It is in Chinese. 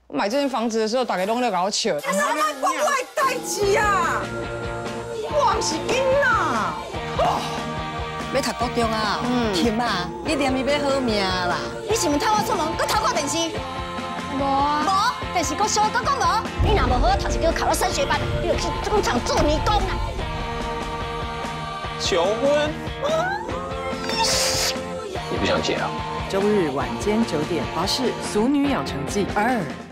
我买这间房子的时候，大家拢在搞我笑。 你哪摆讲我的代志啊？我唔是囡仔。 要读高中啊？婷啊，你念伊要好命啦。 你是毋是偷我出门，搁偷看电视？无啊。无，电视搁小，搁讲无。你若无好好读，就叫考到升学班，你就去工厂做女工啦。 求婚？你不想结啊？ 周日晚间9点，华视《俗女养成记2》。